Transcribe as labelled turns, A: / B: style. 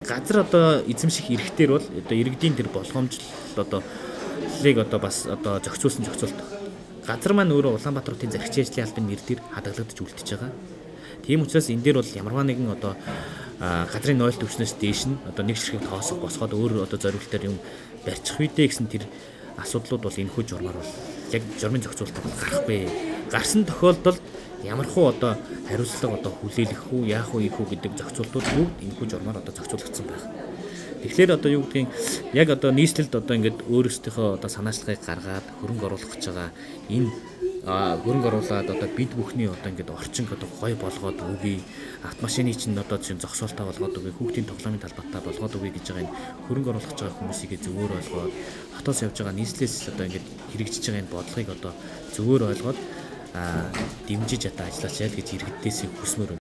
A: газар одоо эзэмших эрхтэр бол одоо иргэдийн тэр болгоомжлол одоолыг одоо бас одоо зохицуулсан зохицуулт. Газар маань өөрөө Улаанбаатар хотын зарчим ажлын албаны нэр дээр хадгалагдаж үлдчихэж байгаа. Тийм учраас энэ дээр бол ямарваа нэгэн одоо газрын нойлт өвчнөөс дээш нь одоо нэг ширхэг тоосох босгоод өөр одоо зориултаар юм барьчих үедээ гэсэн тэр асуудлууд бол энэхүү журмаар бол яг журмын зохицуулалт бол гарахгүй. Гарсан тохиолдолд ямархуу одоо хариуцлага одоо хүлээлгэх үү, яах вэ гэдэг зохицуултууд бүгд энэхүү журмаар одоо зохицуулагдсан байна. Тэгэхээр одоо юу гэдгийг яг одоо нийслэлд одоо ингээд өөрсдийнхөө одоо санаачлагыг гаргаад хөрөнгө оруулах гэж байгаа энэ хөрөнгө оруулаад одоо бид бүхний одоо ингээд орчин одоо гой болгоод өгье, автомашины чинь одоо чинь зогсоолтаа болгоод өгье, хүүхдийн тоглоомын талбартаа болгоод өгье гэж байгаа энэ хөрөнгө оруулах гэж байгаа хүмүүсийг зөвөр ойлгоод хотоос явж байгаа нийслэлээс одоо ингээд хэрэгжиж байгаа энэ бодлогыг одоо зөвөр ойлгоод дэмжиж одоо ажиллаач яа гэж иргэдээс хүсмээр